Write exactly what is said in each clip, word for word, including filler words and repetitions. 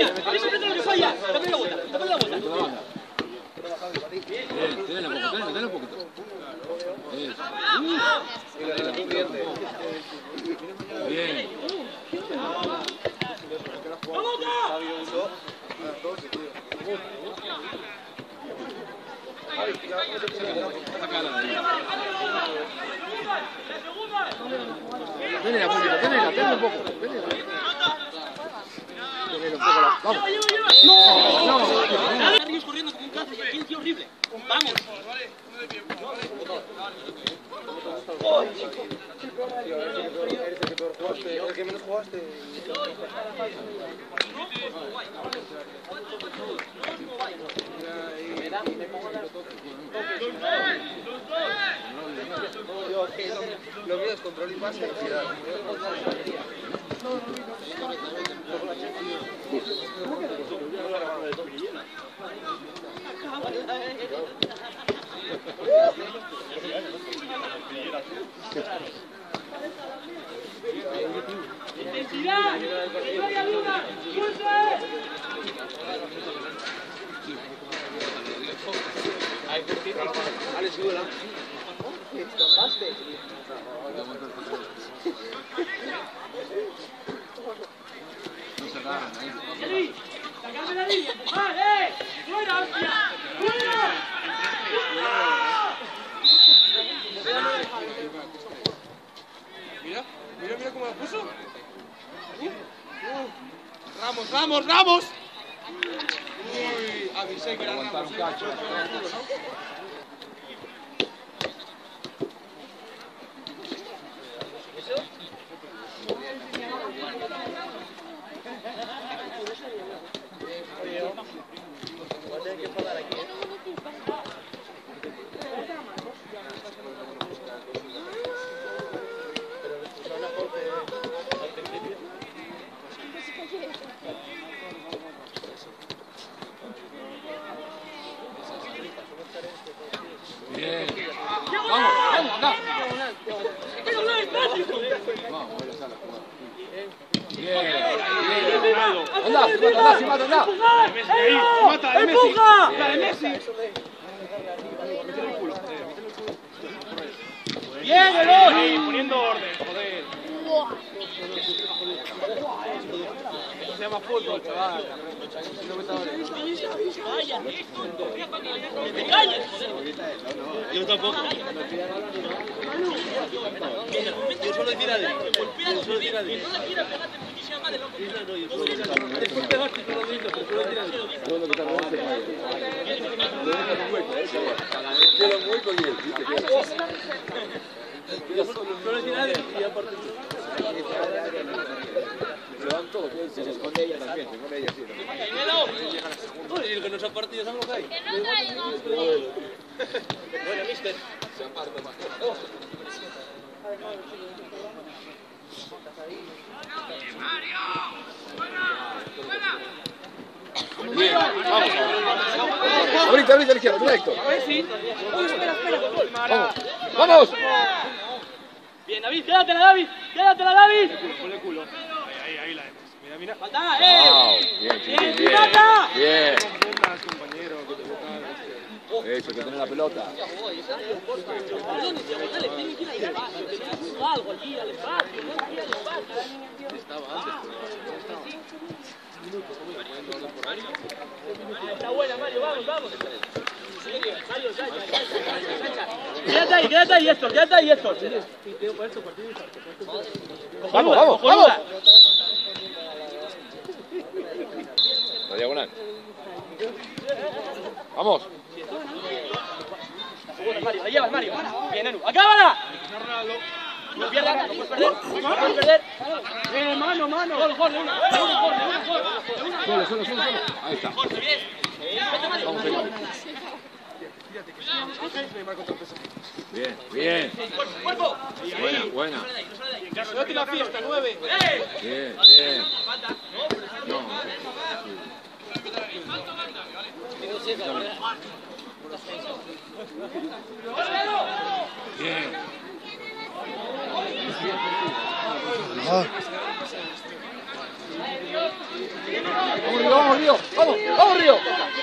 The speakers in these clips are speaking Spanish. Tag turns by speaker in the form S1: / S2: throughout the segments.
S1: falla. Ahí se mete lo que falla. Dame la bota, dame la bota.
S2: Bien, tenela un poco, tenela, tenela un poquito. Eso. Bien.
S1: ¡Vamos,
S2: Tenela un poquito, tenela, tenela un poco. Tenela. Tenela un poco la... ¡Vamos! ¡No! ¡No!
S1: Seguimos corriendo como un cazo y aquí el tío horrible. ¡Vamos!
S3: El que menos jugaste. Lo mío es control y pase y tirar.
S1: ¡Intensidad! ¡Que no haya duda! ¡Fuerza!
S3: Vale, súbela.
S2: No se agarran ahí.
S1: ¡Eli! ¡Sacame la línea! ¡Empujad, eh! ¡Fuera, hostia! ¡Fuera!
S3: Mira, mira, mira cómo la puso. Uh, uh. Ramos, Ramos, Ramos. Uy, avisé que era Ramos.
S2: Aguantar un cacho. Bien. Vamos, vamos, anda. Vamos, voy a la sala a jugar. Bien, bien. Anda, anda, anda, anda, anda.
S1: Mata, de Messi. La de Messi. Bien, Eloy. Poniendo orden, joder.
S3: Eso se llama fútbol, chaval.
S1: Vaya, que te calles, joder. Yo tampoco. Yo solo decir a él. Golpea dos veces. No le quieras pegarte muchísima madre, loco.
S3: Después pegaste con los niños, pero solo decir a él.
S2: Queda muy con él.
S3: Solo decir a él y aparte.
S2: Se van todos, se esconde ella también, se esconde ella, sí.
S3: Oye, el que nos ha partido, ¿sabes lo que hay?
S4: Que no caiga.
S3: Bueno, mister.
S2: Se aparta más. Bien, vamos. Ahorita, ahorita, a la izquierda, directo. Vamos, vamos.
S1: Bien, David, quédatela, David. Quédatela, David.
S3: Ponle culo. Ahí, ahí la vemos. Mira, mira.
S1: Falta, eh.
S2: Wow, bien, chiquín, bien.
S1: ¡Mata!
S2: Bien.
S3: Más, compañero, que te toca.
S2: Eso, que tiene la pelota.
S1: Algo aquí, al espacio, no aquí al espacio. Está buena, Mario, vamos, vamos. Mario, Sacha, Sacha. Quédate ahí, quédate ahí, Héctor, quédate ahí, Héctor.
S2: Vamos, vamos, vamos. La diagonal. Vamos.
S1: Mario, la llevas, Mario. Bien, Anu. ¡Acábala! No pierdas, no puedes perder. No puedes perder. Eh, mano, mano. Gol, gol, una. Gol, gol, gol.
S2: Solo, solo, solo, solo. Ahí está. Vamos ahí. Bien, bien. Buena, buena.
S3: Date la fiesta, nueve.
S2: Bien, bien. No. Bien.
S3: Ah.
S2: Río, vamos, Río. Vamos, vamos, Río.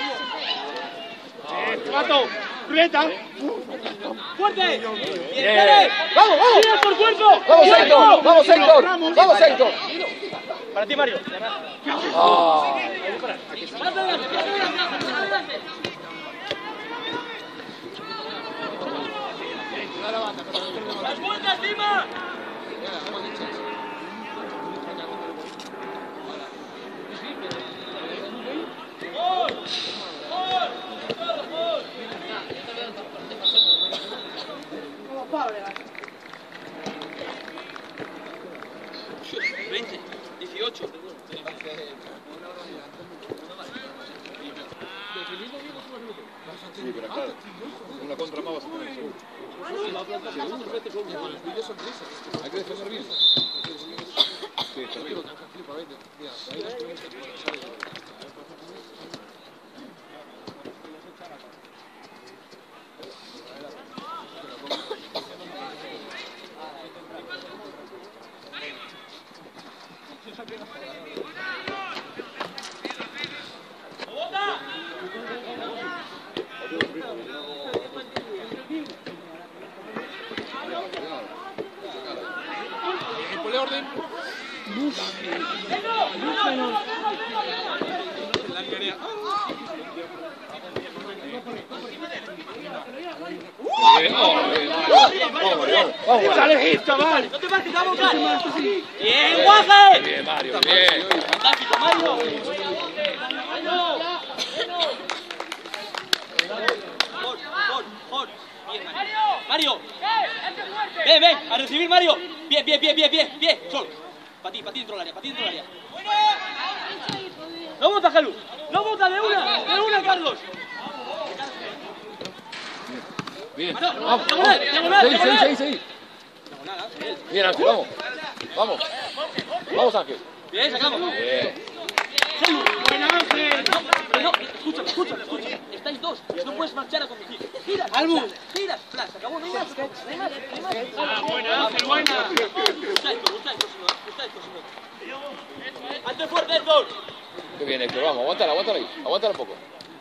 S1: Mato, Rueta. Fuerte.
S2: Bien. Vamos, vamos.
S1: Tira por cuerpo.
S2: Vamos, Héctor. Vamos, Héctor. Vamos, Héctor.
S1: Para ti, Mario.
S2: Ah.
S1: ¡Las vueltas encima! ¡Gol! ¡Gol! ¡Gol! veinte, dieciocho.
S2: Sí, pero claro, una contra más vas a tener seguro. Hay que defender bien. Sí, tranquilo.
S3: Ponle orden.
S2: Vamos,
S1: ¡Sale, chaval! ¡No te pases, vamos, Mario! ¡Bien, Guaje!
S2: bien, Mario, bien.
S1: ¡Fantástico, Mario! ¡Gol, gol, gol! Bien, Mario. ¡Mario! ¡Ven, ven! ¡A recibir, Mario! ¡Bien, bien, bien, bien, bien! ¡Bien! ¡Sol! Para ti, para ti dentro del área, para ti dentro del área. ¡No bota, Jalú! ¡No bota de una! ¡De una, Carlos!
S2: Bien.
S1: Vamos,
S2: Vamos,
S1: diagonal, diagonal,
S2: seguí, seguí,
S1: diagonal.
S2: seguí, seguí. Bien, Ángel, vamos. Vamos. Vamos, Ángel.
S1: Bien, sacamos.
S2: Bien.
S1: ¡Buena, Ángel! No, pero no, escucha, escucha, escucha. Estáis dos, no puedes marchar a conducir. Giras,
S3: Albu.
S1: giras, flash, se acabó, no hay más. No hay más, no hay más.
S3: Ah, buena, Ángel, buena.
S1: Gusta esto, gusta esto, si no, gusta esto, si no. ¡Ante fuerte, Héctor!
S2: Qué bien, Héctor, vamos, aguántala, aguántala ahí. Aguántala un poco.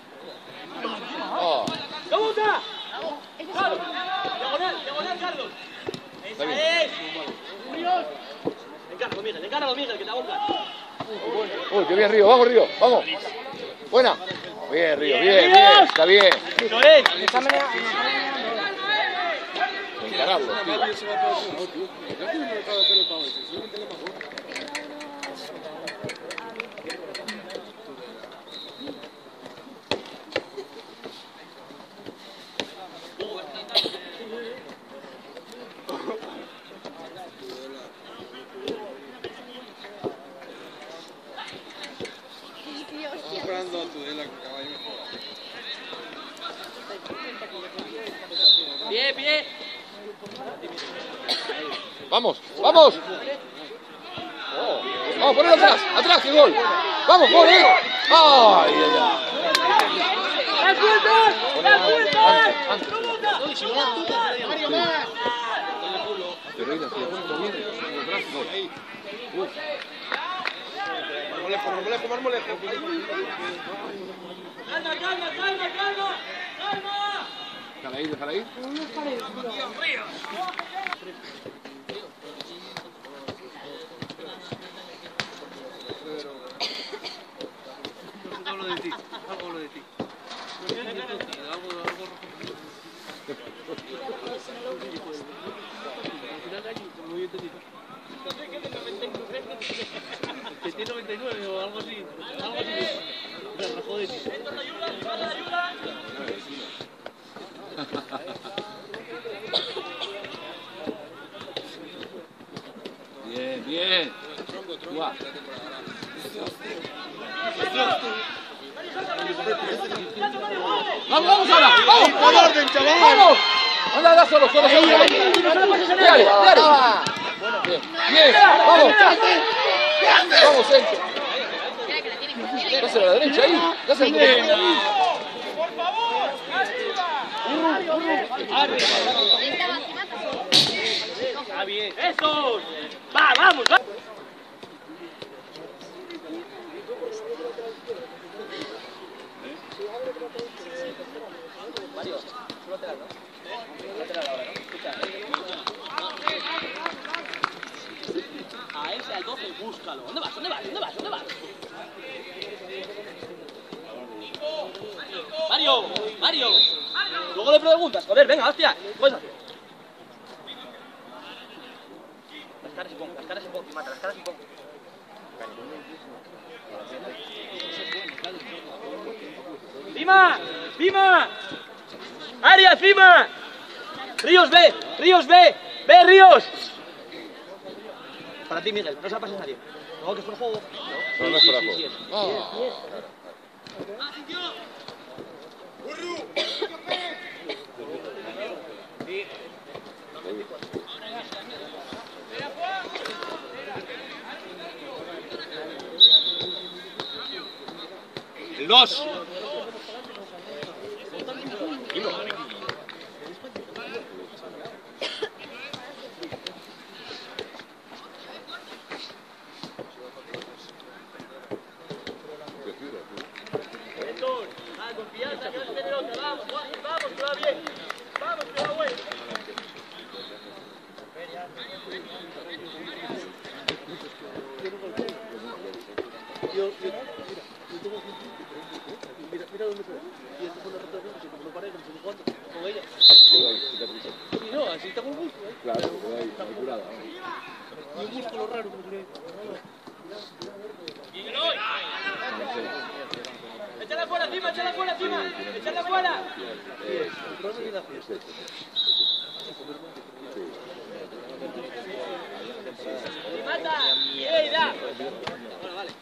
S2: Oh,
S1: ¡No bota! ¡Carlos! ¡Diagonal, diagonal, Carlos!
S2: Está
S1: ¡Esa
S2: bien.
S1: es! Encáralo, Miguel, encáralo, Miguel, que te ahogas.
S2: uy, qué bien, Río, vamos, Río, vamos. Buena. Bien, Río, bien, bien, está bien.
S1: ¡Eso es!
S2: Encararlo, tío.
S3: Comprando a Tudela, caballo.
S1: Bien, bien.
S2: Vamos, vamos. Vamos, ponelo atrás, atrás, que gol. Vamos, gol, eh. Ay, ay, ay.
S1: ¡Las vueltas! ¡Las vueltas!
S2: Antes,
S1: ¡No bota!
S3: Mario, más.
S2: Pero ahí la tía, ¿cuánto viene? Atrás, gol. Uf.
S3: Marmolejo, marmolejo, marmolejo.
S1: ¡Calma, calma, calma, calma! ¡Calma!
S2: Déjala ahí, déjala ahí.
S3: Hablo de ti, hablo de ti.
S1: Que tiene noventa y nueve o algo así. Algo así. Joder. ¿Esto te ayuda? ¿Te ayuda?
S2: Bien, bien. Guau. Vamos, vamos ahora. Vamos,
S3: Pon orden, chaval.
S2: vamos. Anda, anda solo, solo, solo. Dale, dale. Bien, bien. Vamos. Vamos, Héctor. Dáselo a la derecha ahí. Dáselo a la derecha.
S1: ¡Por favor! ¡Está bien! ¡Eso! ¡Va, vamos! va. lateral, ¿no? Lateral ahora, ¿no? Escucha. A ese, al doce, búscalo. ¿Dónde vas? ¿Dónde vas? ¿Dónde vas? ¿Dónde vas? Mario, Mario. Luego le preguntas. Joder, venga, hostia. Puedes hacer. Las caras y pon, las caras y pon. Mata, las caras y pon. ¡Dima! ¡Dima! ¡Arias, Dima! ¡Ríos, ve! ¡Ríos, ve! ¡Ve, Ríos! Para ti, Miguel, no se la pases a nadie. No, que es por juego.
S2: No, no es por juego.
S1: Sí, sí, sí. El dos. Confianza, que no se viene otra. Vamos, vamos, que va bien. Vamos, que va bueno. Mira, mira dónde fue. Y esto fue una rotación que se lo paré con su cuánto, con ella. Y no, así está con gusto, ¿eh?
S2: Claro, está muy curada.
S3: Y un músculo raro, como se le
S1: ¡Échala fuera, encima! ¡Échala fuera, encima! ¡Échala fuera! ¡Mata! ¡Eh, da! Bueno, vale.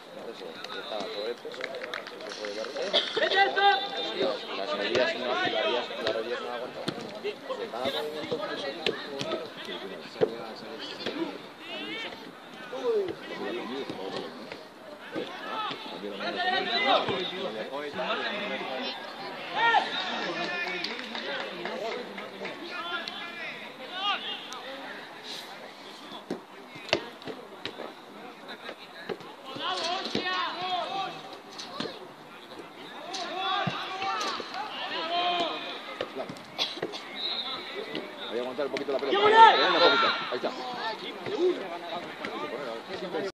S1: ¡Vete esto!
S2: Las medidas no, las rodillas no aguantan. Cada movimiento Voy a aguantar un poquito la pelota. Ahí está.